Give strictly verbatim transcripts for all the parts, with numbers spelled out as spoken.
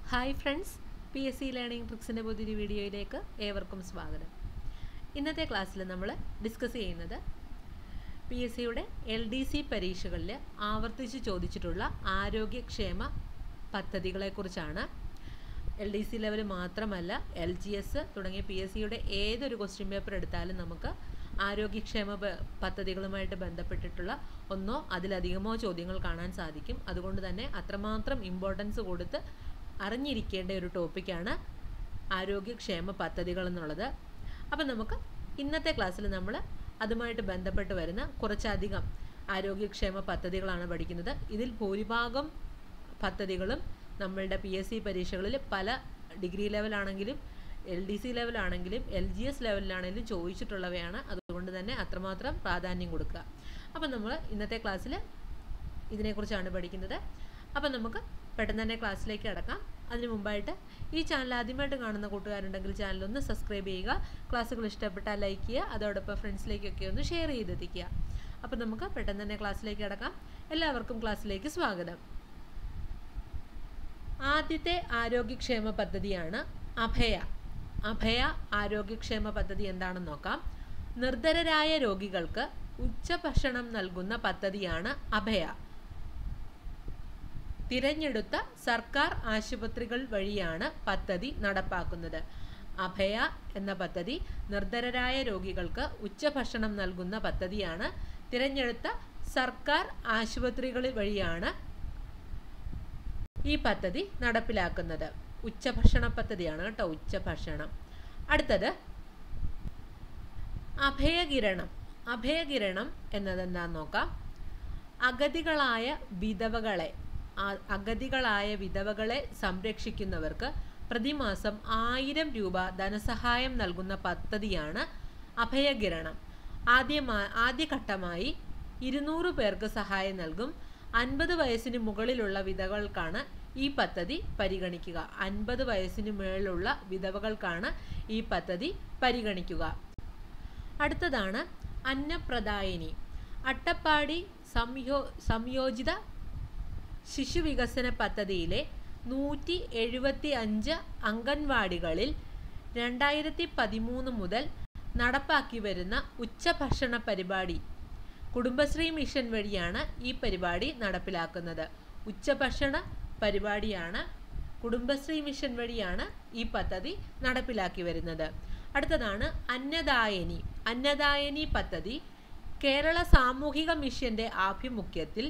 Hi friends, P S C learning ട്രിക്സിൻ്റെ പുതിയൊരു വീഡിയോയിലേക്ക് ഏവർക്കും സ്വാഗതം. ഇന്നത്തെ ക്ലാസ്സിൽ നമ്മൾ ഡിസ്കസ് ചെയ്യുന്നത് പി എസ് സിയുടെ എൽ ഡി സി പരീക്ഷകളിൽ ആവർത്തിച്ച് ചോദിച്ചിട്ടുള്ള ആരോഗ്യക്ഷേമ പദ്ധതികളെക്കുറിച്ചാണ്. എൽ ഡി സി ലെവൽ മാത്രമല്ല, എൽ ജി എസ് തുടങ്ങിയ പി എസ് സിയുടെ ഏതൊരു ക്വസ്റ്റ്യൻ പേപ്പർ എടുത്താലും നമുക്ക് ആരോഗ്യക്ഷേമ പദ്ധതികളുമായിട്ട് ബന്ധപ്പെട്ടിട്ടുള്ള ഒന്നോ അതിലധികമോ ചോദ്യങ്ങൾ കാണാൻ സാധിക്കും. അതുകൊണ്ട് തന്നെ അത്രമാത്രം ഇമ്പോർട്ടൻസ് കൊടുത്ത് അറിഞ്ഞിരിക്കേണ്ട ഒരു ടോപ്പിക്കാണ് ആരോഗ്യക്ഷേമ പദ്ധതികൾ എന്നുള്ളത്. അപ്പം നമുക്ക് ഇന്നത്തെ ക്ലാസ്സിൽ നമ്മൾ അതുമായിട്ട് ബന്ധപ്പെട്ട് വരുന്ന കുറച്ചധികം ആരോഗ്യക്ഷേമ പദ്ധതികളാണ് പഠിക്കുന്നത്. ഇതിൽ ഭൂരിഭാഗം പദ്ധതികളും നമ്മളുടെ പി എസ് സി പരീക്ഷകളിൽ പല ഡിഗ്രി ലെവലാണെങ്കിലും എൽ ഡി സി ലെവലാണെങ്കിലും എൽ ജി എസ് ലെവലിലാണെങ്കിലും ചോദിച്ചിട്ടുള്ളവയാണ്. അതുകൊണ്ട് തന്നെ അത്രമാത്രം പ്രാധാന്യം കൊടുക്കുക. അപ്പം നമ്മൾ ഇന്നത്തെ ക്ലാസ്സിൽ ഇതിനെക്കുറിച്ചാണ് പഠിക്കുന്നത്. അപ്പം നമുക്ക് പെട്ടെന്ന് തന്നെ ക്ലാസ്സിലേക്ക് കടക്കാം. അതിന് മുമ്പായിട്ട് ഈ ചാനൽ ആദ്യമായിട്ട് കാണുന്ന കൂട്ടുകാരുണ്ടെങ്കിൽ ചാനലൊന്ന് സബ്സ്ക്രൈബ് ചെയ്യുക. ക്ലാസ്സുകൾ ഇഷ്ടപ്പെട്ടാൽ ലൈക്ക് ചെയ്യുക. അതോടൊപ്പം ഫ്രണ്ട്സിലേക്കൊക്കെ ഒന്ന് ഷെയർ ചെയ്തെത്തിക്കുക. അപ്പം നമുക്ക് പെട്ടെന്ന് തന്നെ ക്ലാസ്സിലേക്ക് കടക്കാം. എല്ലാവർക്കും ക്ലാസ്സിലേക്ക് സ്വാഗതം. ആദ്യത്തെ ആരോഗ്യക്ഷേമ പദ്ധതിയാണ് അഭയ. അഭയ ആരോഗ്യക്ഷേമ പദ്ധതി എന്താണെന്ന് നോക്കാം. നിർധരരായ രോഗികൾക്ക് ഉച്ചഭക്ഷണം നൽകുന്ന പദ്ധതിയാണ് അഭയ. തിരഞ്ഞെടുത്ത സർക്കാർ ആശുപത്രികൾ വഴിയാണ് പദ്ധതി നടപ്പാക്കുന്നത്. അഭയ എന്ന പദ്ധതി നിർധരരായ രോഗികൾക്ക് ഉച്ചഭക്ഷണം നൽകുന്ന പദ്ധതിയാണ്. തിരഞ്ഞെടുത്ത സർക്കാർ ആശുപത്രികൾ വഴിയാണ് ഈ പദ്ധതി നടപ്പിലാക്കുന്നത്. ഉച്ചഭക്ഷണ പദ്ധതിയാണ് കേട്ടോ, ഉച്ചഭക്ഷണം. അടുത്തത് അഭയകിരണം. അഭയകിരണം എന്നതെന്താന്ന് നോക്കാം. അഗതികളായ വിധവകളെ അഗതികളായ വിധവകളെ സംരക്ഷിക്കുന്നവർക്ക് പ്രതിമാസം ആയിരം രൂപ ധനസഹായം നൽകുന്ന പദ്ധതിയാണ് അഭയകിരണം. ആദ്യമാ ആദ്യഘട്ടമായി ഇരുന്നൂറ് പേർക്ക് സഹായം നൽകും. അൻപത് വയസ്സിന് മുകളിലുള്ള വിധവകൾക്കാണ് ഈ പദ്ധതി പരിഗണിക്കുക. അൻപത് വയസ്സിന് മുകളിലുള്ള വിധവകൾക്കാണ് ഈ പദ്ധതി പരിഗണിക്കുക. അടുത്തതാണ് അന്നപ്രദായിനി. അട്ടപ്പാടി സംയോ സംയോജിത ശിശുവികസന പദ്ധതിയിലെ നൂറ്റി എഴുപത്തി അഞ്ച് അംഗൻവാടികളിൽ രണ്ടായിരത്തി പതിമൂന്ന് മുതൽ നടപ്പാക്കി വരുന്ന ഉച്ചഭക്ഷണ പരിപാടി കുടുംബശ്രീ മിഷൻ വഴിയാണ് ഈ പരിപാടി നടപ്പിലാക്കുന്നത്. ഉച്ചഭക്ഷണ പരിപാടിയാണ് കുടുംബശ്രീ മിഷൻ വഴിയാണ് ഈ പദ്ധതി നടപ്പിലാക്കി വരുന്നത്. അടുത്തതാണ് അന്നദായനി. അന്നദായനി പദ്ധതി കേരള സാമൂഹിക മിഷന്റെ ആഭിമുഖ്യത്തിൽ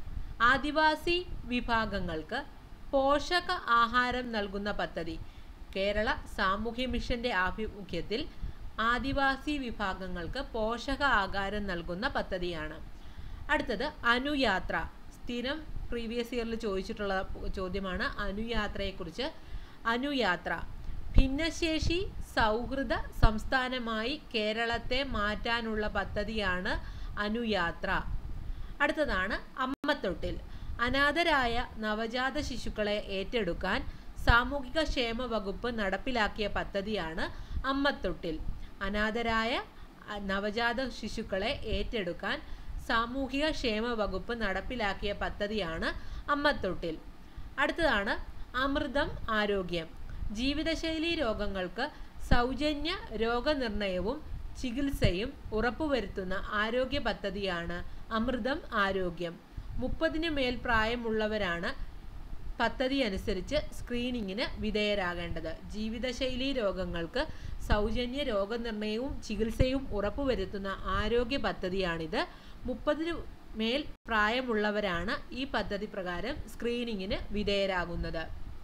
ആദിവാസി വിഭാഗങ്ങൾക്ക് പോഷക ആഹാരം നൽകുന്ന പദ്ധതി. കേരള സാമൂഹ്യ മിഷന്റെ ആഭിമുഖ്യത്തിൽ ആദിവാസി വിഭാഗങ്ങൾക്ക് പോഷക ആഹാരം നൽകുന്ന പദ്ധതിയാണ്. അടുത്തത് അനുയാത്ര. സ്ഥിരം പ്രീവിയസ് ഇയറിൽ ചോദിച്ചിട്ടുള്ള ചോദ്യമാണ് അനുയാത്രയെക്കുറിച്ച്. അനുയാത്ര ഭിന്നശേഷി സൗഹൃദ സംസ്ഥാനമായി കേരളത്തെ മാറ്റാനുള്ള പദ്ധതിയാണ് അനുയാത്ര. അടുത്തതാണ് അമ്മത്തൊട്ടിൽ. അനാഥരായ നവജാത ശിശുക്കളെ ഏറ്റെടുക്കാൻ സാമൂഹിക ക്ഷേമ വകുപ്പ് നടപ്പിലാക്കിയ പദ്ധതിയാണ് അമ്മത്തൊട്ടിൽ. അനാഥരായ നവജാത ശിശുക്കളെ ഏറ്റെടുക്കാൻ സാമൂഹിക ക്ഷേമ വകുപ്പ് നടപ്പിലാക്കിയ പദ്ധതിയാണ് അമ്മത്തൊട്ടിൽ. അടുത്തതാണ് അമൃതം ആരോഗ്യം. ജീവിതശൈലി രോഗങ്ങൾക്ക് സൗജന്യ രോഗനിർണയവും ചികിത്സയും ഉറപ്പുവരുത്തുന്ന ആരോഗ്യ പദ്ധതിയാണ് അമൃതം ആരോഗ്യം. മുപ്പതിന് മേൽ പ്രായമുള്ളവരാണ് പദ്ധതി അനുസരിച്ച് സ്ക്രീനിങ്ങിന് വിധേയരാകേണ്ടത്. ജീവിതശൈലി രോഗങ്ങൾക്ക് സൗജന്യ രോഗനിർണയവും ചികിത്സയും ഉറപ്പുവരുത്തുന്ന ആരോഗ്യ പദ്ധതിയാണിത്. മുപ്പതിന് മേൽ പ്രായമുള്ളവരാണ് ഈ പദ്ധതി പ്രകാരം സ്ക്രീനിങ്ങിന് വിധേയരാകുന്നത്.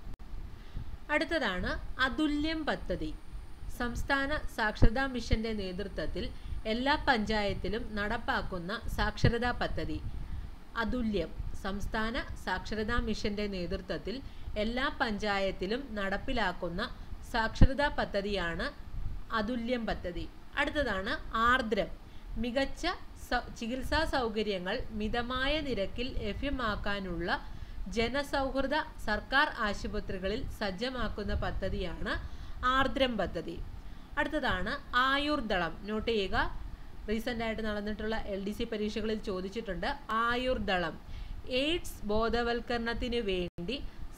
അടുത്തതാണ് അതുല്യം പദ്ധതി. സംസ്ഥാന സാക്ഷരതാ മിഷന്റെ നേതൃത്വത്തിൽ എല്ലാ പഞ്ചായത്തിലും നടപ്പാക്കുന്ന സാക്ഷരതാ പദ്ധതി. അതുല്യം സംസ്ഥാന സാക്ഷരതാ മിഷന്റെ നേതൃത്വത്തിൽ എല്ലാ പഞ്ചായത്തിലും നടപ്പിലാക്കുന്ന സാക്ഷരതാ പദ്ധതിയാണ് അതുല്യം പദ്ധതി. അടുത്തതാണ് ആർദ്രം. മികച്ച ചികിത്സാ സൗകര്യങ്ങൾ മിതമായ നിരക്കിൽ ലഭ്യമാക്കാനുള്ള ജനസൗഹൃദ സർക്കാർ ആശുപത്രികളിൽ സജ്ജമാക്കുന്ന പദ്ധതിയാണ് ആർദ്രം പദ്ധതി. അടുത്തതാണ് ആയുർദളം. നോട്ട് ചെയ്യുക, റീസെൻ്റ് ആയിട്ട് നടന്നിട്ടുള്ള എൽ ഡി സി പരീക്ഷകളിൽ ചോദിച്ചിട്ടുണ്ട്. ആയുർദളം എയ്ഡ്സ് ബോധവൽക്കരണത്തിന് വേണ്ടി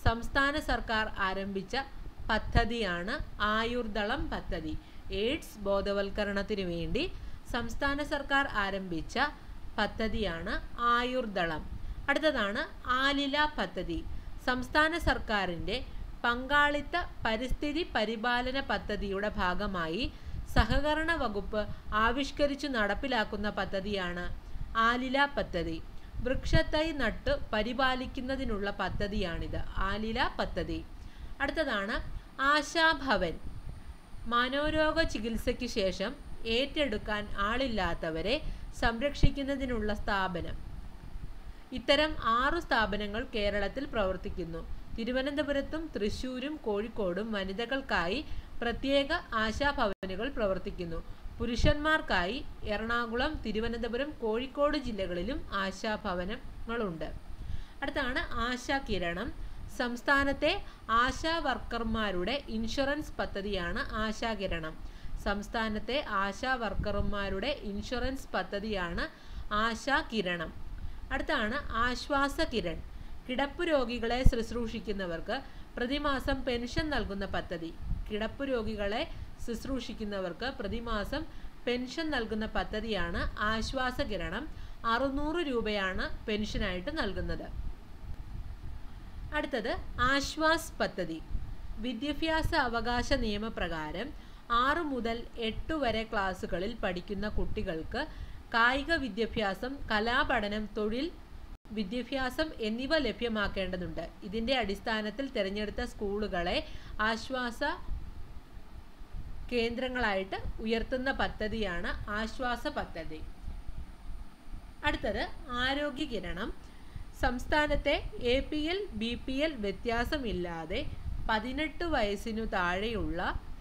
സംസ്ഥാന സർക്കാർ ആരംഭിച്ച പദ്ധതിയാണ് ആയുർദളം പദ്ധതി. എയ്ഡ്സ് ബോധവൽക്കരണത്തിനു വേണ്ടി സംസ്ഥാന സർക്കാർ ആരംഭിച്ച പദ്ധതിയാണ് ആയുർദളം. അടുത്തതാണ് ആലില പദ്ധതി. സംസ്ഥാന സർക്കാരിൻ്റെ പങ്കാളിത്ത പരിസ്ഥിതി പരിപാലന പദ്ധതിയുടെ ഭാഗമായി സഹകരണ വകുപ്പ് ആവിഷ്കരിച്ചു നടപ്പിലാക്കുന്ന പദ്ധതിയാണ് ആലില പദ്ധതി. വൃക്ഷത്തൈ നട്ട് പരിപാലിക്കുന്നതിനുള്ള പദ്ധതിയാണിത്, ആലില പദ്ധതി. അടുത്തതാണ് ആശാഭവൻ. മനോരോഗ ചികിത്സയ്ക്ക് ശേഷം ഏറ്റെടുക്കാൻ ആളില്ലാത്തവരെ സംരക്ഷിക്കുന്നതിനുള്ള സ്ഥാപനം. ഇത്തരം ആറു സ്ഥാപനങ്ങൾ കേരളത്തിൽ പ്രവർത്തിക്കുന്നു. തിരുവനന്തപുരത്തും തൃശ്ശൂരും കോഴിക്കോടും വനിതകൾക്കായി പ്രത്യേക ആശാഭവനുകൾ പ്രവർത്തിക്കുന്നു. പുരുഷന്മാർക്കായി എറണാകുളം, തിരുവനന്തപുരം, കോഴിക്കോട് ജില്ലകളിലും ആശാഭവനങ്ങളുണ്ട്. അടുത്താണ് ആശാ കിരണം. സംസ്ഥാനത്തെ ആശാ വർക്കർമാരുടെ ഇൻഷുറൻസ് പദ്ധതിയാണ് ആശാ കിരണം. സംസ്ഥാനത്തെ ആശാ വർക്കർമാരുടെ ഇൻഷുറൻസ് പദ്ധതിയാണ് ആശാ കിരണം. അടുത്താണ് ആശ്വാസ കിരൺ. കിടപ്പ് രോഗികളെ ശുശ്രൂഷിക്കുന്നവർക്ക് പ്രതിമാസം പെൻഷൻ നൽകുന്ന പദ്ധതി. കിടപ്പ് രോഗികളെ ശുശ്രൂഷിക്കുന്നവർക്ക് പ്രതിമാസം പെൻഷൻ നൽകുന്ന പദ്ധതിയാണ് ആശ്വാസ കിരണം. അറുന്നൂറ് രൂപയാണ് പെൻഷനായിട്ട് നൽകുന്നത്. അടുത്തത് ആശ്വാസ് പദ്ധതി. വിദ്യാഭ്യാസ അവകാശ നിയമപ്രകാരം ആറ് മുതൽ എട്ട് വരെ ക്ലാസ്സുകളിൽ പഠിക്കുന്ന കുട്ടികൾക്ക് കായിക വിദ്യാഭ്യാസം, കലാപഠനം, തൊഴിൽ വിദ്യാഭ്യാസം എന്നിവ ലഭ്യമാക്കേണ്ടതുണ്ട്. ഇതിൻ്റെ അടിസ്ഥാനത്തിൽ തിരഞ്ഞെടുത്ത സ്കൂളുകളെ ആശ്വാസ കേന്ദ്രങ്ങളായിട്ട് ഉയർത്തുന്ന പദ്ധതിയാണ് ആശ്വാസ പദ്ധതി. അടുത്തത് ആരോഗ്യ കിരണം. സംസ്ഥാനത്തെ A P L B P L വ്യത്യാസമില്ലാതെ പതിനെട്ട് വയസ്സിനു താഴെയുള്ള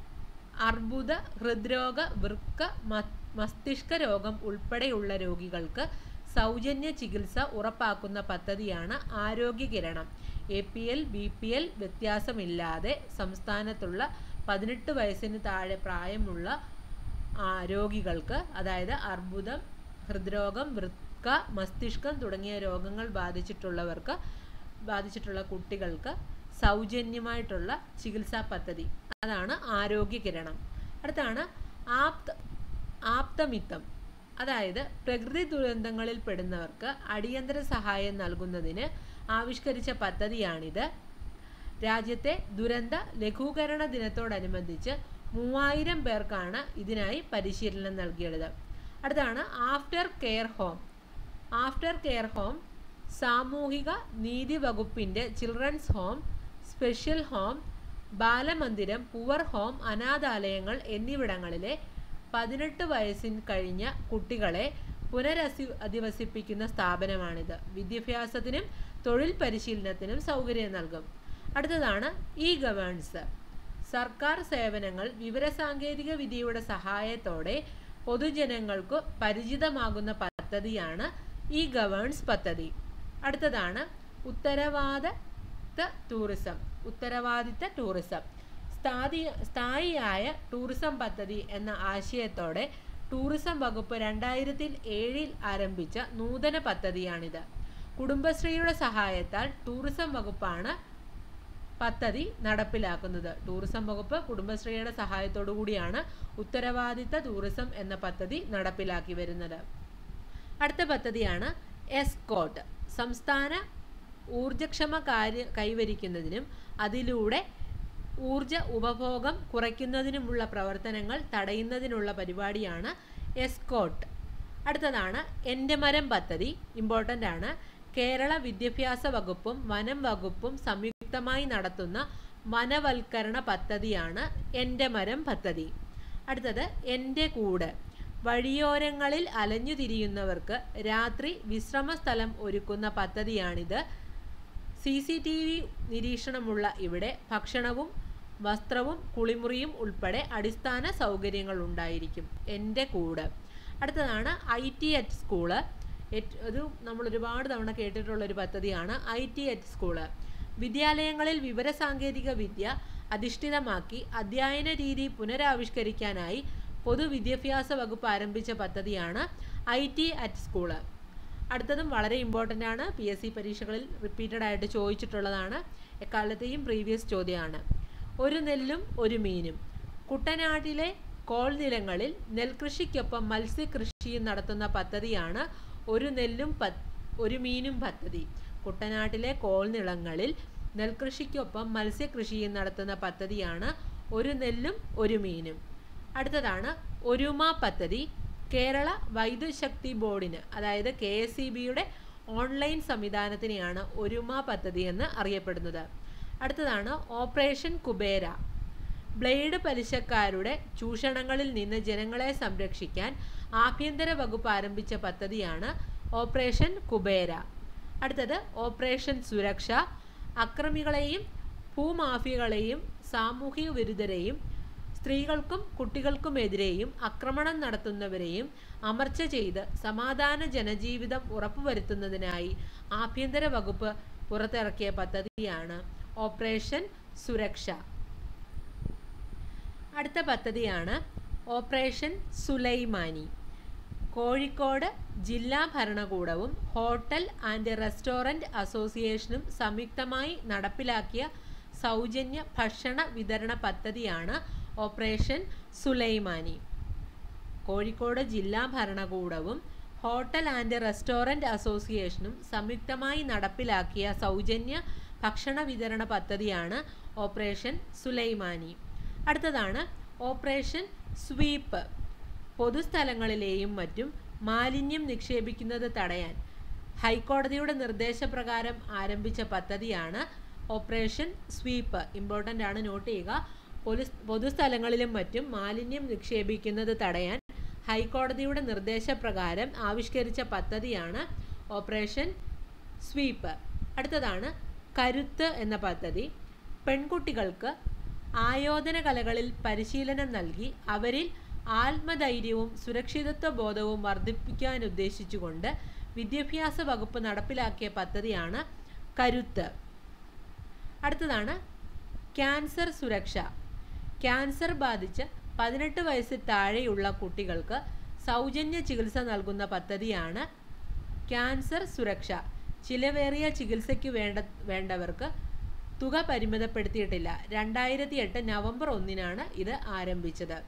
അർബുദ, ഹൃദ്രോഗ, വൃക്ക, മസ്തിഷ്ക രോഗം ഉൾപ്പെടെയുള്ള രോഗികൾക്ക് സൗജന്യ ചികിത്സ ഉറപ്പാക്കുന്ന പദ്ധതിയാണ് ആരോഗ്യ കിരണം. A P L B P L വ്യത്യാസമില്ലാതെ സംസ്ഥാനത്തുള്ള പതിനെട്ട് വയസ്സിന് താഴെ പ്രായമുള്ള രോഗികൾക്ക്, അതായത് അർബുദം, ഹൃദ്രോഗം, വൃക്ക, മസ്തിഷ്കം തുടങ്ങിയ രോഗങ്ങൾ ബാധിച്ചിട്ടുള്ളവർക്ക് ബാധിച്ചിട്ടുള്ള കുട്ടികൾക്ക് സൗജന്യമായിട്ടുള്ള ചികിത്സാ പദ്ധതി, അതാണ് ആരോഗ്യ കിരണം. അടുത്താണ് ആപ്ത ആപ്തമിത്തം. അതായത് പ്രകൃതി ദുരന്തങ്ങളിൽ പെടുന്നവർക്ക് അടിയന്തര സഹായം നൽകുന്നതിന് ആവിഷ്കരിച്ച പദ്ധതിയാണിത്. രാജ്യത്തെ ദുരന്ത ലഘൂകരണ ദിനത്തോടനുബന്ധിച്ച് മൂവായിരം പേർക്കാണ് ഇതിനായി പരിശീലനം നൽകിയത്. അടുത്താണ് after care home. After care home സാമൂഹിക നീതി വകുപ്പിൻ്റെ ചിൽഡ്രൻസ് ഹോം, സ്പെഷ്യൽ ഹോം, ബാലമന്ദിരം, പുവർ ഹോം, അനാഥാലയങ്ങൾ എന്നിവിടങ്ങളിലെ പതിനെട്ട് വയസ്സിന് കഴിഞ്ഞ കുട്ടികളെ പുനരസി അധിവസിപ്പിക്കുന്ന സ്ഥാപനമാണിത്. വിദ്യാഭ്യാസത്തിനും തൊഴിൽ പരിശീലനത്തിനും സൗകര്യം നൽകും. അടുത്തതാണ് ഇ ഗവേൺസ്. സർക്കാർ സേവനങ്ങൾ വിവരസാങ്കേതിക വിദ്യയുടെ സഹായത്തോടെ പൊതുജനങ്ങൾക്ക് പരിചിതമാകുന്ന പദ്ധതിയാണ് ഇ ഗവേൺസ് പദ്ധതി. അടുത്തതാണ് ഉത്തരവാദിത്ത ടൂറിസം. ഉത്തരവാദിത്ത ടൂറിസം സ്ഥായി സ്ഥായിയായ ടൂറിസം പദ്ധതി എന്ന ആശയത്തോടെ ടൂറിസം വകുപ്പ് രണ്ടായിരത്തി ഏഴിൽ ആരംഭിച്ച നൂതന പദ്ധതിയാണിത്. കുടുംബശ്രീയുടെ സഹായത്താൽ ടൂറിസം വകുപ്പാണ് പദ്ധതി നടപ്പിലാക്കുന്നത്. ടൂറിസം വകുപ്പ് കുടുംബശ്രീയുടെ സഹായത്തോടു കൂടിയാണ് ഉത്തരവാദിത്ത ടൂറിസം എന്ന പദ്ധതി നടപ്പിലാക്കി വരുന്നത്. അടുത്ത പദ്ധതിയാണ് എസ്കോട്ട്. സംസ്ഥാന ഊർജ്ജക്ഷമ കാര്യ കൈവരിക്കുന്നതിനും അതിലൂടെ ഊർജ ഉപഭോഗം കുറയ്ക്കുന്നതിനുമുള്ള പ്രവർത്തനങ്ങൾ തടയുന്നതിനുള്ള പരിപാടിയാണ് എസ്കോട്ട്. അടുത്തതാണ് എൻ്റെ മരം പദ്ധതി. ഇമ്പോർട്ടൻ്റ് ആണ്. കേരള വിദ്യാഭ്യാസ വകുപ്പും വനം വകുപ്പും സംയുക്തമായി നടത്തുന്ന വനവൽക്കരണ പദ്ധതിയാണ് എൻ്റെ മരം പദ്ധതി. അടുത്തത് എൻ്റെ കൂട്. വഴിയോരങ്ങളിൽ അലഞ്ഞു തിരിയുന്നവർക്ക് രാത്രി വിശ്രമ സ്ഥലം ഒരുക്കുന്ന പദ്ധതിയാണിത്. സി സി ടി വി നിരീക്ഷണമുള്ള ഇവിടെ ഭക്ഷണവും വസ്ത്രവും കുളിമുറിയും ഉൾപ്പെടെ അടിസ്ഥാന സൗകര്യങ്ങൾ ഉണ്ടായിരിക്കും. എൻ്റെ കൂട്. അടുത്തതാണ് ഐ ടി അറ്റ് സ്കൂള്. ഒരു നമ്മൾ ഒരുപാട് തവണ കേട്ടിട്ടുള്ളൊരു പദ്ധതിയാണ് ഐ ടി അറ്റ് സ്കൂള്. വിദ്യാലയങ്ങളിൽ വിവരസാങ്കേതിക വിദ്യ അധിഷ്ഠിതമാക്കി അധ്യയന രീതി പുനരാവിഷ്കരിക്കാനായി പൊതുവിദ്യാഭ്യാസ വകുപ്പ് ആരംഭിച്ച പദ്ധതിയാണ് ഐ ടി അറ്റ് സ്കൂള്. അടുത്തതും വളരെ ഇമ്പോർട്ടൻ്റ് ആണ്. പി എസ് സി പരീക്ഷകളിൽ റിപ്പീറ്റഡ് ആയിട്ട് ചോദിച്ചിട്ടുള്ളതാണ്. എക്കാലത്തെയും പ്രീവിയസ് ചോദ്യമാണ്. ഒരു നെല്ലും ഒരു മീനും. കുട്ടനാട്ടിലെ കോൾ നിലങ്ങളിൽ നെൽകൃഷിക്കൊപ്പം മത്സ്യകൃഷിയും നടത്തുന്ന പദ്ധതിയാണ് ഒരു നെല്ലും ഒരു മീനും പദ്ധതി. കുട്ടനാട്ടിലെ കോൾ നിലങ്ങളിൽ നെൽകൃഷിക്കൊപ്പം മത്സ്യകൃഷിയും നടത്തുന്ന പദ്ധതിയാണ് ഒരു നെല്ലും ഒരു മീനും. അടുത്തതാണ് ഒരുമ പദ്ധതി. കേരള വൈദ്യുത് ശക്തി ബോർഡിന്, അതായത് കെ എസ് ഇ ബിയുടെ ഓൺലൈൻ സംവിധാനത്തിനെയാണ് ഒരുമ പദ്ധതി എന്ന് അറിയപ്പെടുന്നത്. അടുത്തതാണ് ഓപ്പറേഷൻ കുബേര. ബ്ലേഡ് പലിശക്കാരുടെ ചൂഷണങ്ങളിൽ നിന്ന് ജനങ്ങളെ സംരക്ഷിക്കാൻ ആഭ്യന്തര വകുപ്പ് ആരംഭിച്ച പദ്ധതിയാണ് ഓപ്പറേഷൻ കുബേര. അടുത്തത് ഓപ്പറേഷൻ സുരക്ഷ. അക്രമികളെയും ഭൂമാഫിയകളെയും സാമൂഹിക വിരുദ്ധരെയും സ്ത്രീകൾക്കും കുട്ടികൾക്കുമെതിരെയും ആക്രമണം നടത്തുന്നവരെയും അമർച്ച ചെയ്ത് സമാധാന ജനജീവിതം ഉറപ്പുവരുത്തുന്നതിനായി ആഭ്യന്തര വകുപ്പ് പുറത്തിറക്കിയ പദ്ധതിയാണ് ഓപ്പറേഷൻ സുരക്ഷ. അടുത്ത പദ്ധതിയാണ് ഓപ്പറേഷൻ സുലൈമാനി. കോഴിക്കോട് ജില്ലാ ഭരണകൂടവും ഹോട്ടൽ ആൻഡ് റെസ്റ്റോറൻറ്റ് അസോസിയേഷനും സംയുക്തമായി നടപ്പിലാക്കിയ സൗജന്യ ഭക്ഷണ വിതരണ പദ്ധതിയാണ് ഓപ്പറേഷൻ സുലൈമാനി. കോഴിക്കോട് ജില്ലാ ഭരണകൂടവും ഹോട്ടൽ ആൻഡ് റെസ്റ്റോറൻറ്റ് അസോസിയേഷനും സംയുക്തമായി നടപ്പിലാക്കിയ സൗജന്യ ഭക്ഷണ വിതരണ പദ്ധതിയാണ് ഓപ്പറേഷൻ സുലൈമാനി. അടുത്തതാണ് ഓപ്പറേഷൻ സ്വീപ്പ്. പൊതുസ്ഥലങ്ങളിലെയും മറ്റും മാലിന്യം നിക്ഷേപിക്കുന്നത് തടയാൻ ഹൈക്കോടതിയുടെ നിർദ്ദേശപ്രകാരം ആരംഭിച്ച പദ്ധതിയാണ് ഓപ്പറേഷൻ സ്വീപ്പ്. ഇമ്പോർട്ടൻ്റ് ആണ്, നോട്ട് ചെയ്യുക. പൊതു പൊതുസ്ഥലങ്ങളിലും മറ്റും മാലിന്യം നിക്ഷേപിക്കുന്നത് തടയാൻ ഹൈക്കോടതിയുടെ നിർദ്ദേശപ്രകാരം ആവിഷ്കരിച്ച പദ്ധതിയാണ് ഓപ്പറേഷൻ സ്വീപ്പ്. അടുത്തതാണ് കരുത്ത് എന്ന പദ്ധതി. പെൺകുട്ടികൾക്ക് ആയോധന കലകളിൽ പരിശീലനം നൽകി അവരിൽ ആത്മധൈര്യവും സുരക്ഷിതത്വ ബോധവും വർദ്ധിപ്പിക്കാൻ ഉദ്ദേശിച്ചുകൊണ്ട് വിദ്യാഭ്യാസ വകുപ്പ് നടപ്പിലാക്കിയ പദ്ധതിയാണ് കരുത്ത്. അടുത്തതാണ് ക്യാൻസർ സുരക്ഷ. ക്യാൻസർ ബാധിച്ച് പതിനെട്ട് വയസ്സിൽ താഴെയുള്ള കുട്ടികൾക്ക് സൗജന്യ ചികിത്സ നൽകുന്ന പദ്ധതിയാണ് ക്യാൻസർ സുരക്ഷ. ചിലവേറിയ ചികിത്സയ്ക്ക് വേണ്ട വേണ്ടവർക്ക് തുക പരിമിതപ്പെടുത്തിയിട്ടില്ല. രണ്ടായിരത്തി എട്ട് നവംബർ ഒന്നിനാണ് ഇത് ആരംഭിച്ചത്.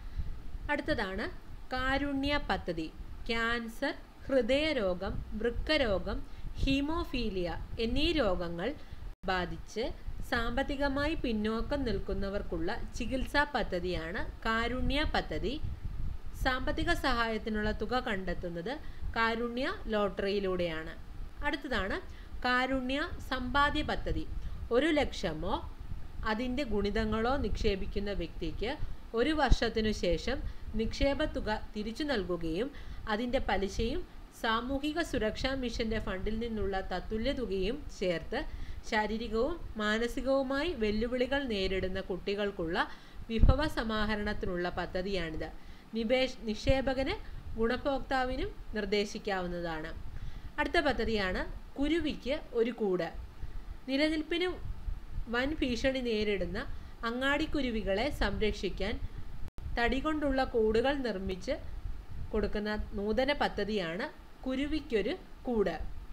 അടുത്തതാണ് കാരുണ്യ പദ്ധതി. ക്യാൻസർ, ഹൃദയരോഗം, വൃക്കരോഗം, ഹീമോഫീലിയ എന്നീ രോഗങ്ങൾ ബാധിച്ച് സാമ്പത്തികമായി പിന്നോക്കം നിൽക്കുന്നവർക്കുള്ള ചികിത്സാ പദ്ധതിയാണ് കാരുണ്യ പദ്ധതി. സാമ്പത്തിക സഹായത്തിനുള്ള തുക കണ്ടെത്തുന്നത് കാരുണ്യ ലോട്ടറിയിലൂടെയാണ്. അടുത്തതാണ് കാരുണ്യ സമ്പാദ്യ പദ്ധതി. ഒരു ലക്ഷമോ അതിൻ്റെ ഗുണിതങ്ങളോ നിക്ഷേപിക്കുന്ന വ്യക്തിക്ക് ഒരു വർഷത്തിനു ശേഷം നിക്ഷേപ തുക തിരിച്ചു നൽകുകയും അതിൻ്റെ പലിശയും സാമൂഹിക സുരക്ഷാ മിഷൻ്റെ ഫണ്ടിൽ നിന്നുള്ള തത്തുല്യ തുകയും ചേർത്ത് ശാരീരികവും മാനസികവുമായി വെല്ലുവിളികൾ നേരിടുന്ന കുട്ടികൾക്കുള്ള വിഭവ സമാഹരണത്തിനുള്ള പദ്ധതിയാണിത്. നിബേഷ് നിക്ഷേപകന് ഗുണഭോക്താവിനും നിർദ്ദേശിക്കാവുന്നതാണ്. അടുത്ത പദ്ധതിയാണ് കുരുവിക്ക് ഒരു കൂട്. നിലനിൽപ്പിന് വൻ ഭീഷണി നേരിടുന്ന അങ്ങാടിക്കുരുവികളെ സംരക്ഷിക്കാൻ തടി കൊണ്ടുള്ള കൂടുകൾ നിർമ്മിച്ച് കൊടുക്കുന്ന നൂതന പദ്ധതിയാണ് കുരുവിക്കൊരു കൂട്.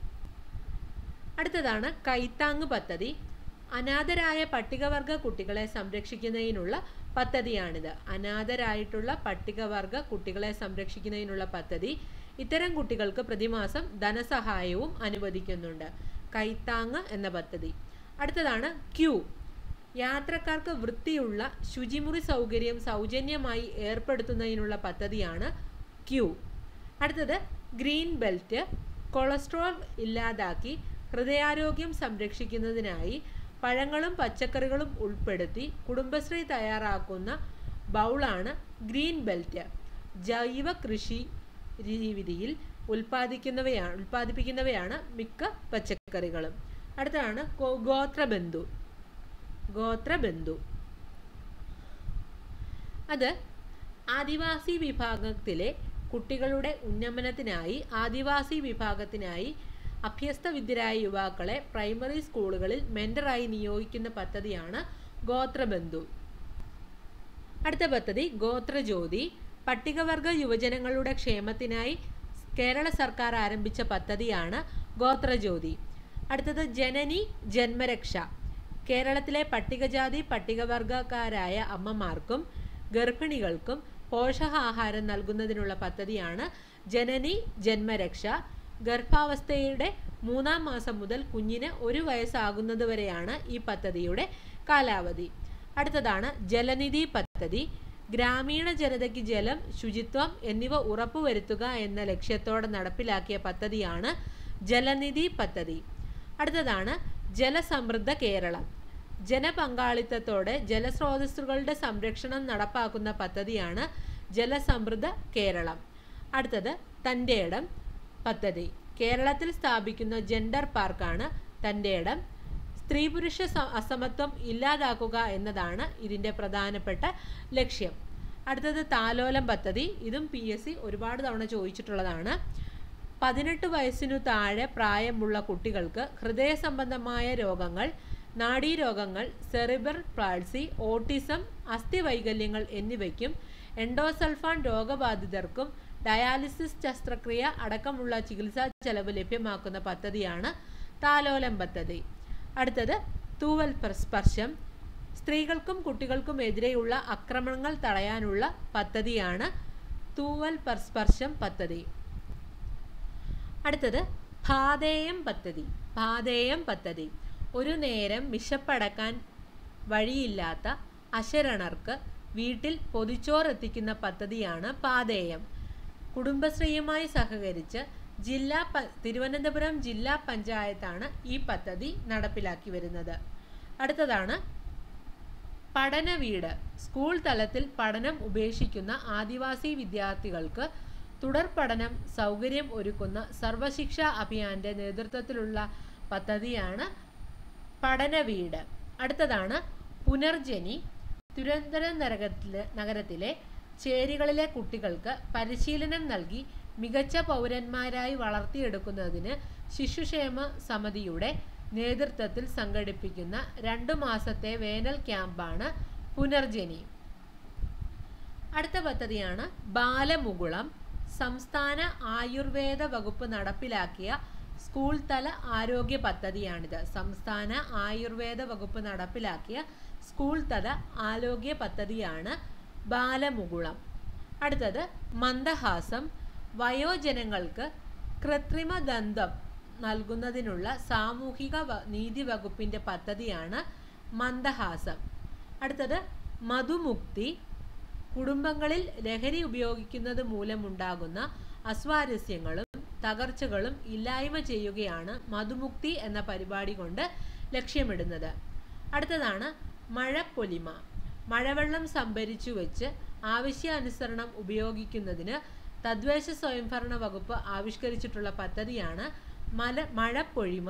അടുത്തതാണ് കൈത്താങ് പദ്ധതി. അനാഥരായ പട്ടികവർഗ കുട്ടികളെ സംരക്ഷിക്കുന്നതിനുള്ള പദ്ധതിയാണിത്. അനാഥരായിട്ടുള്ള പട്ടികവർഗ കുട്ടികളെ സംരക്ഷിക്കുന്നതിനുള്ള പദ്ധതി. ഇത്തരം കുട്ടികൾക്ക് പ്രതിമാസം ധനസഹായവും അനുവദിക്കുന്നുണ്ട്. കൈത്താങ് എന്ന പദ്ധതി. അടുത്തതാണ് ക്യൂ. യാത്രക്കാർക്ക് വൃത്തിയുള്ള ശുചിമുറി സൗകര്യം സൗജന്യമായി ഏർപ്പെടുത്തുന്നതിനുള്ള പദ്ധതിയാണ് ക്യൂ. അടുത്തത് ഗ്രീൻ ബെൽറ്റ്. കൊളസ്ട്രോൾ ഇല്ലാതാക്കി ഹൃദയാരോഗ്യം സംരക്ഷിക്കുന്നതിനായി പഴങ്ങളും പച്ചക്കറികളും ഉൾപ്പെടുത്തി കുടുംബശ്രീ തയ്യാറാക്കുന്ന ബൗളാണ് ഗ്രീൻ ബെൽറ്റ്. ജൈവ കൃഷി രീതിയിൽ ഉൽപ്പാദിക്കുന്നവയാണ് ഉൽപ്പാദിപ്പിക്കുന്നവയാണ് മിക്ക പച്ചക്കറികളും. അടുത്തതാണ് ഗോത്രബന്ധു. ഗോത്രബന്ധു അത് ആദിവാസി വിഭാഗത്തിലെ കുട്ടികളുടെ ഉന്നമനത്തിനായി ആദിവാസി വിഭാഗത്തിനായി അഭ്യസ്തവിദ്യരായ യുവാക്കളെ പ്രൈമറി സ്കൂളുകളിൽ മെന്ററായി നിയോഗിക്കുന്ന പദ്ധതിയാണ് ഗോത്രബന്ധു. അടുത്ത പദ്ധതി ഗോത്രജ്യോതി. പട്ടികവർഗ യുവജനങ്ങളുടെ ക്ഷേമത്തിനായി കേരള സർക്കാർ ആരംഭിച്ച പദ്ധതിയാണ് ഗോത്രജ്യോതി. അടുത്തത് ജനനി ജന്മരക്ഷ. കേരളത്തിലെ പട്ടികജാതി പട്ടികവർഗക്കാരായ അമ്മമാർക്കും ഗർഭിണികൾക്കും പോഷകാഹാരം നൽകുന്നതിനുള്ള പദ്ധതിയാണ് ജനനി ജന്മരക്ഷ. ഗർഭാവസ്ഥയുടെ മൂന്നാം മാസം മുതൽ കുഞ്ഞിന് ഒരു വയസ്സാകുന്നതുവരെയാണ് ഈ പദ്ധതിയുടെ കാലാവധി. അടുത്തതാണ് ജലനിധി പദ്ധതി. ഗ്രാമീണ ജനതയ്ക്ക് ജലം, ശുചിത്വം എന്നിവ ഉറപ്പുവരുത്തുക എന്ന ലക്ഷ്യത്തോടെ നടപ്പിലാക്കിയ പദ്ധതിയാണ് ജലനിധി പദ്ധതി. അടുത്തതാണ് ജലസമൃദ്ധ കേരളം. ജനപങ്കാളിത്തത്തോടെ ജലസ്രോതസ്സുകളുടെ സംരക്ഷണം നടപ്പാക്കുന്ന പദ്ധതിയാണ് ജലസമൃദ്ധ കേരളം. അടുത്തത് തൻ്റെ ഇടം പദ്ധതി. കേരളത്തിൽ സ്ഥാപിക്കുന്ന ജെൻഡർ പാർക്കാണ് തൻ്റെ ഇടം. സ്ത്രീ പുരുഷ അസമത്വം ഇല്ലാതാക്കുക എന്നതാണ് ഇതിൻ്റെ പ്രധാനപ്പെട്ട ലക്ഷ്യം. അടുത്തത് താലോലം പദ്ധതി. ഇതും പി എസ് സി ഒരുപാട് തവണ ചോദിച്ചിട്ടുള്ളതാണ്. പതിനെട്ട് വയസ്സിനു താഴെ പ്രായമുള്ള കുട്ടികൾക്ക് ഹൃദയ സംബന്ധമായ രോഗങ്ങൾ, നാഡീരോഗങ്ങൾ, സെറിബ്രൽ പാൾസി, ഓട്ടിസം, അസ്ഥിവൈകല്യങ്ങൾ എന്നിവയ്ക്കും എൻഡോസൾഫാൻ രോഗബാധിതർക്കും ഡയാലിസിസ് ശസ്ത്രക്രിയ അടക്കമുള്ള ചികിത്സാ ചെലവ് ലഭ്യമാക്കുന്ന പദ്ധതിയാണ് താലോലം പദ്ധതി. അടുത്തത് തൂവൽ സ്പർശം. സ്ത്രീകൾക്കും കുട്ടികൾക്കും എതിരെയുള്ള ആക്രമണങ്ങൾ തടയാനുള്ള പദ്ധതിയാണ് തൂവൽ സ്പർശം പദ്ധതി. അടുത്തത് പാഥേയം പദ്ധതി. പാഥേയം പദ്ധതി ഒരു നേരം വിശപ്പടക്കാൻ വഴിയില്ലാത്ത അശരണർക്ക് വീട്ടിൽ പൊതിച്ചോറെത്തിക്കുന്ന പദ്ധതിയാണ് പാഥേയം. കുടുംബശ്രീയുമായി സഹകരിച്ച് ജില്ലാ തിരുവനന്തപുരം ജില്ലാ പഞ്ചായത്താണ് ഈ പദ്ധതി നടപ്പിലാക്കി വരുന്നത്. അടുത്തതാണ് പഠന വീട്. സ്കൂൾ തലത്തിൽ പഠനം ഉപേക്ഷിക്കുന്ന ആദിവാസി വിദ്യാർത്ഥികൾക്ക് തുടർ പഠനം സൗകര്യം ഒരുക്കുന്ന സർവശിക്ഷ അഭിയാന്റെ നേതൃത്വത്തിലുള്ള പദ്ധതിയാണ് പഠന വീട്. അടുത്തതാണ് പുനർജനി. തിരുവനന്തപുരം നഗരത്തിലെ നഗരത്തിലെ ചേരികളിലെ കുട്ടികൾക്ക് പരിശീലനം നൽകി മികച്ച പൗരന്മാരായി വളർത്തിയെടുക്കുന്നതിന് ശിശുക്ഷേമ സമിതിയുടെ നേതൃത്വത്തിൽ സംഘടിപ്പിക്കുന്ന രണ്ടു മാസത്തെ വേനൽ ക്യാമ്പാണ് പുനർജനി. അടുത്ത പദ്ധതിയാണ് ബാലമുകുളം. സംസ്ഥാന ആയുർവേദ വകുപ്പ് നടപ്പിലാക്കിയ സ്കൂൾ തല ആരോഗ്യ പദ്ധതിയാണിത്. സംസ്ഥാന ആയുർവേദ വകുപ്പ് നടപ്പിലാക്കിയ സ്കൂൾ തല ആരോഗ്യ പദ്ധതിയാണ് ബാലമുകുളം. അടുത്തത് മന്ദഹാസം. വയോജനങ്ങൾക്ക് കൃത്രിമ ദന്തം നൽകുന്നതിനുള്ള സാമൂഹിക നീതി വകുപ്പിൻ്റെ പദ്ധതിയാണ് മന്ദഹാസം. അടുത്തത് മധുമുക്തി. കുടുംബങ്ങളിൽ ലഹരി ഉപയോഗിക്കുന്നത് മൂലമുണ്ടാകുന്ന അസ്വാരസ്യങ്ങളും തകർച്ചകളും ഇല്ലായ്മ ചെയ്യുകയാണ് മധുമുക്തി എന്ന പരിപാടി കൊണ്ട് ലക്ഷ്യമിടുന്നത്. അടുത്തതാണ് മഴപ്പൊലിമ. മഴവെള്ളം സംഭരിച്ചു വെച്ച് ആവശ്യാനുസരണം ഉപയോഗിക്കുന്നതിന് തദ്ദേശ സ്വയംഭരണ വകുപ്പ് ആവിഷ്കരിച്ചിട്ടുള്ള പദ്ധതിയാണ് മല മഴപ്പൊഴിമ.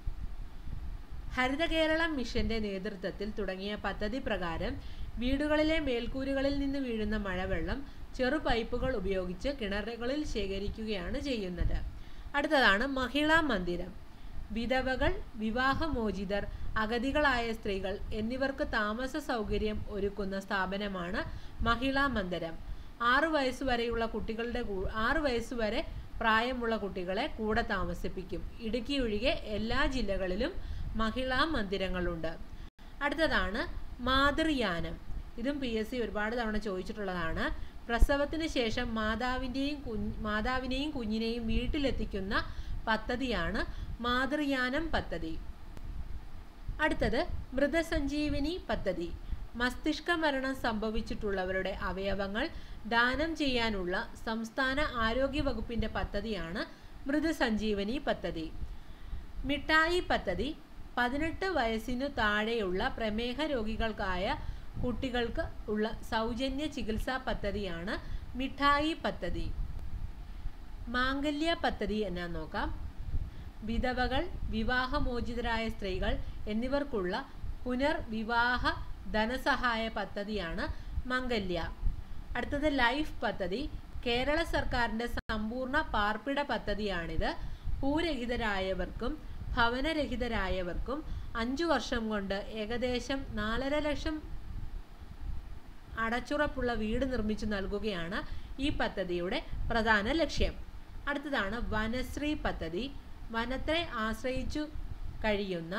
ഹരിത കേരളം മിഷന്റെ നേതൃത്വത്തിൽ തുടങ്ങിയ പദ്ധതി പ്രകാരം വീടുകളിലെ മേൽക്കൂരകളിൽ നിന്ന് വീഴുന്ന മഴവെള്ളം ചെറു പൈപ്പുകൾ ഉപയോഗിച്ച് കിണറുകളിൽ ശേഖരിക്കുകയാണ് ചെയ്യുന്നത്. അടുത്തതാണ് മഹിളാ മന്ദിരം. വിധവകൾ, വിവാഹമോചിതർ, അഗതികളായ സ്ത്രീകൾ എന്നിവർക്ക് താമസ സൗകര്യം ഒരുക്കുന്ന സ്ഥാപനമാണ് മഹിളാ മന്ദിരം. ആറു വയസ്സുവരെയുള്ള കുട്ടികളുടെ ആറു വയസ്സുവരെ പ്രായമുള്ള കുട്ടികളെ കൂടെ താമസിപ്പിക്കും. ഇടുക്കി ഒഴികെ എല്ലാ ജില്ലകളിലും മഹിളാ മന്ദിരങ്ങളുണ്ട്. അടുത്തതാണ് മാതൃയാനം. ഇതും പി എസ് സി ഒരുപാട് തവണ ചോദിച്ചിട്ടുള്ളതാണ്. പ്രസവത്തിന് ശേഷം മാതാവിൻ്റെയും കുഞ്ഞ് മാതാവിനെയും കുഞ്ഞിനെയും വീട്ടിലെത്തിക്കുന്ന പദ്ധതിയാണ് മാതൃയാനം പദ്ധതി. അടുത്തത് മൃതസഞ്ജീവനി പദ്ധതി. മസ്തിഷ്ക മരണം സംഭവിച്ചിട്ടുള്ളവരുടെ അവയവങ്ങൾ ദാനം ചെയ്യാനുള്ള സംസ്ഥാന ആരോഗ്യ വകുപ്പിൻ്റെ പദ്ധതിയാണ് മൃതസഞ്ജീവനി പദ്ധതി. മിഠായി പദ്ധതി. പതിനെട്ട് വയസ്സിനു താഴെയുള്ള പ്രമേഹ രോഗികൾക്കായ കുട്ടികൾക്ക് ഉള്ള സൗജന്യ ചികിത്സാ പദ്ധതിയാണ് മിഠായി പദ്ധതി. മാംഗല്യ പദ്ധതി എന്നാ നോക്കാം. വിധവകൾ, വിവാഹമോചിതരായ സ്ത്രീകൾ എന്നിവർക്കുള്ള പുനർവിവാഹ ധനസഹായ പദ്ധതിയാണ് മംഗല്യ. അടുത്തത് ലൈഫ് പദ്ധതി. കേരള സർക്കാരിൻ്റെ സമ്പൂർണ്ണ പാർപ്പിട പദ്ധതിയാണിത്. ഭൂരഹിതരായവർക്കും ഭവനരഹിതരായവർക്കും അഞ്ചു വർഷം കൊണ്ട് ഏകദേശം നാലര ലക്ഷം അടച്ചുറപ്പുള്ള വീട് നിർമ്മിച്ചു നൽകുകയാണ് ഈ പദ്ധതിയുടെ പ്രധാന ലക്ഷ്യം. അടുത്തതാണ് വനശ്രീ പദ്ധതി. വനത്തെ ആശ്രയിച്ചു കഴിയുന്ന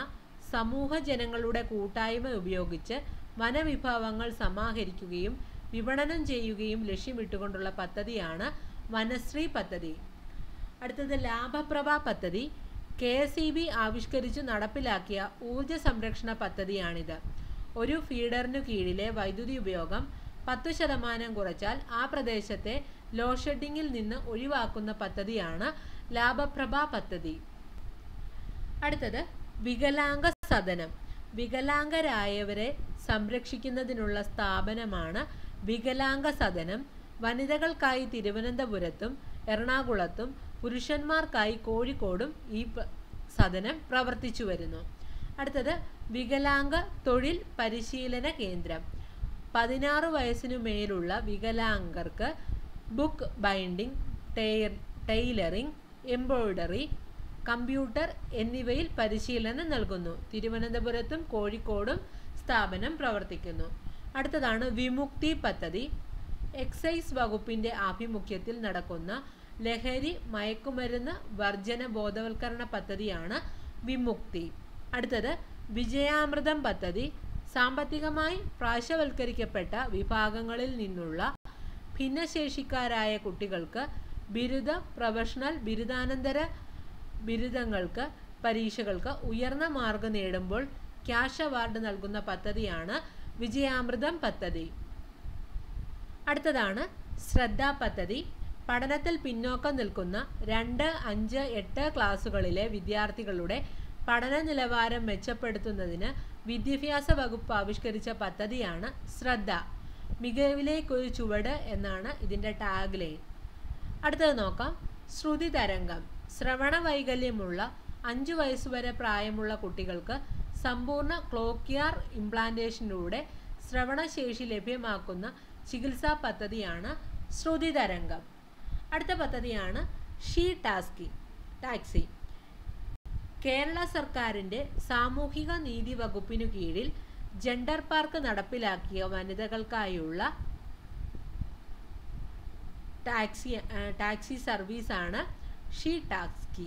സമൂഹ ജനങ്ങളുടെ കൂട്ടായ്മ ഉപയോഗിച്ച് വനവിഭവങ്ങൾ സമാഹരിക്കുകയും വിപണനം ചെയ്യുകയും ലക്ഷ്യമിട്ടുകൊണ്ടുള്ള പദ്ധതിയാണ് വനശ്രീ പദ്ധതി. അടുത്തത് ലാഭപ്രഭ പദ്ധതി. കെ എസ് ഇ ബി ആവിഷ്കരിച്ചു നടപ്പിലാക്കിയ ഊർജ സംരക്ഷണ പദ്ധതിയാണിത്. ഒരു ഫീഡറിനു കീഴിലെ വൈദ്യുതി ഉപയോഗം പത്തു ശതമാനം കുറച്ചാൽ ആ പ്രദേശത്തെ ലോഡ് ഷെഡിങ്ങിൽ നിന്ന് ഒഴിവാക്കുന്ന പദ്ധതിയാണ് ലാഭപ്രഭ പദ്ധതി. അടുത്തത് വികലാംഗ സദനം. വികലാംഗരായവരെ സംരക്ഷിക്കുന്നതിനുള്ള സ്ഥാപനമാണ് വികലാംഗ സദനം. വനിതകൾക്കായി തിരുവനന്തപുരത്തും എറണാകുളത്തും പുരുഷന്മാർക്കായി കോഴിക്കോടും ഈ സദനം പ്രവർത്തിച്ചു വരുന്നു. അടുത്തത് വികലാംഗ തൊഴിൽ പരിശീലന കേന്ദ്രം. പതിനാറ് വയസ്സിനു മേലുള്ള വികലാംഗർക്ക് book binding, tailoring, embroidery, computer എന്നിവയിൽ പരിശീലനം നൽകുന്നു. തിരുവനന്തപുരത്തും കോഴിക്കോടും സ്ഥാപനം പ്രവർത്തിക്കുന്നു. അടുത്തതാണ് വിമുക്തി പദ്ധതി. എക്സൈസ് വകുപ്പിൻ്റെ ആഭിമുഖ്യത്തിൽ നടക്കുന്ന ലഹരി മയക്കുമരുന്ന് വർജന ബോധവൽക്കരണ പദ്ധതിയാണ് വിമുക്തി. അടുത്തത് വിജയാമൃതം പദ്ധതി. സാമ്പത്തികമായി പ്രാവശ്യവൽക്കരിക്കപ്പെട്ട വിഭാഗങ്ങളിൽ നിന്നുള്ള ഭിന്നശേഷിക്കാരായ കുട്ടികൾക്ക് ബിരുദ, പ്രൊഫഷണൽ, ബിരുദാനന്തര ബിരുദങ്ങൾക്ക് പരീക്ഷകൾക്ക് ഉയർന്ന മാർക്ക് നേടുമ്പോൾ ക്യാഷ് അവാർഡ് നൽകുന്ന പദ്ധതിയാണ് വിജയാമൃതം പദ്ധതി. അടുത്തതാണ് ശ്രദ്ധ പദ്ധതി. പഠനത്തിൽ പിന്നോക്കം നിൽക്കുന്ന രണ്ട്, അഞ്ച്, എട്ട് ക്ലാസ്സുകളിലെ വിദ്യാർത്ഥികളുടെ പഠന നിലവാരം മെച്ചപ്പെടുത്തുന്നതിന് വിദ്യാഭ്യാസ വകുപ്പ് ആവിഷ്കരിച്ച പദ്ധതിയാണ് ശ്രദ്ധ. മികവിലേക്കൊരു ചുവട് എന്നാണ് ഇതിൻ്റെ ടാഗ് ലൈൻ. അടുത്തത് നോക്കാം. ശ്രുതി തരംഗം. ശ്രവണ വൈകല്യമുള്ള അഞ്ചു വയസ്സുവരെ പ്രായമുള്ള കുട്ടികൾക്ക് സമ്പൂർണ്ണ ക്ലോക്കിയർ ഇംപ്ലാന്റേഷനിലൂടെ ശ്രവണശേഷി ലഭ്യമാക്കുന്ന ചികിത്സാ പദ്ധതിയാണ് ശ്രുതി തരംഗം. അടുത്ത പദ്ധതിയാണ് ഷീ ടാസ്കി ടാക്സി. കേരള സർക്കാരിൻ്റെ സാമൂഹിക നീതി വകുപ്പിനു കീഴിൽ ജെൻഡർ പാർക്ക് നടപ്പിലാക്കിയ വനിതകൾക്കായുള്ള ടാക്സി ടാക്സി സർവീസാണ് ഷീ ടാക്സി.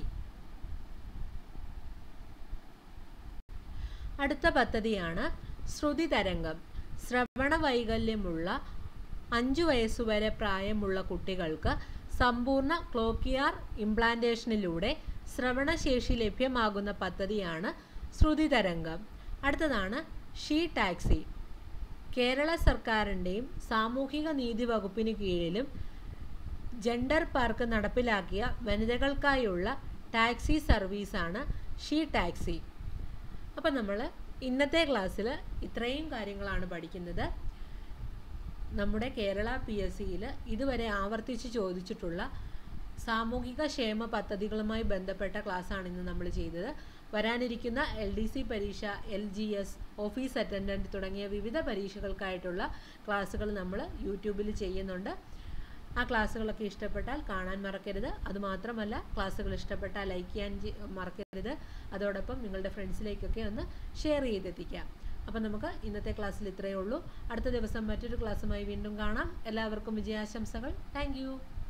അടുത്ത പദ്ധതിയാണ് ശ്രുതി തരംഗം. ശ്രവണ വൈകല്യമുള്ള അഞ്ചു വയസ്സുവരെ പ്രായമുള്ള കുട്ടികൾക്ക് സമ്പൂർണ്ണ ക്ലോക്കിയർ ഇംപ്ലാന്റേഷനിലൂടെ ശ്രവണശേഷി ലഭ്യമാകുന്ന പദ്ധതിയാണ് ശ്രുതി തരംഗം. അടുത്തതാണ് ഷീ ടാക്സി. കേരള സർക്കാരിൻ്റെയും സാമൂഹിക നീതി വകുപ്പിന് കീഴിലും ജെൻഡർ പാർക്ക് നടപ്പിലാക്കിയ വനിതകൾക്കായുള്ള ടാക്സി സർവീസാണ് ഷീ ടാക്സി. അപ്പം നമ്മൾ ഇന്നത്തെ ക്ലാസ്സിൽ ഇത്രയും കാര്യങ്ങളാണ് പഠിക്കുന്നത്. നമ്മുടെ കേരള പി എസ് സിയിൽ ഇതുവരെ ആവർത്തിച്ച് ചോദിച്ചിട്ടുള്ള സാമൂഹിക ക്ഷേമ പദ്ധതികളുമായി ബന്ധപ്പെട്ട ക്ലാസ്സാണ് ഇന്ന് നമ്മൾ ചെയ്തത്. വരാനിരിക്കുന്ന എൽ ഡി സി പരീക്ഷ, L G S, office attendant തുടങ്ങിയ വിവിധ പരീക്ഷകൾക്കായിട്ടുള്ള ക്ലാസ്സുകൾ നമ്മൾ യൂട്യൂബിൽ ചെയ്യുന്നുണ്ട്. ആ ക്ലാസ്സുകളൊക്കെ ഇഷ്ടപ്പെട്ടാൽ കാണാൻ മറക്കരുത്. അതുമാത്രമല്ല, ക്ലാസ്സുകൾ ഇഷ്ടപ്പെട്ടാൽ ലൈക്ക് ചെയ്യാൻ മറക്കരുത്. അതോടൊപ്പം നിങ്ങളുടെ ഫ്രണ്ട്സിലേക്കൊക്കെ ഒന്ന് ഷെയർ ചെയ്തെത്തിക്കാം. അപ്പം നമുക്ക് ഇന്നത്തെ ക്ലാസ്സിൽ ഇത്രയേ ഉള്ളൂ. അടുത്ത ദിവസം മറ്റൊരു ക്ലാസ്സുമായി വീണ്ടും കാണാം. എല്ലാവർക്കും വിജയാശംസകൾ. താങ്ക്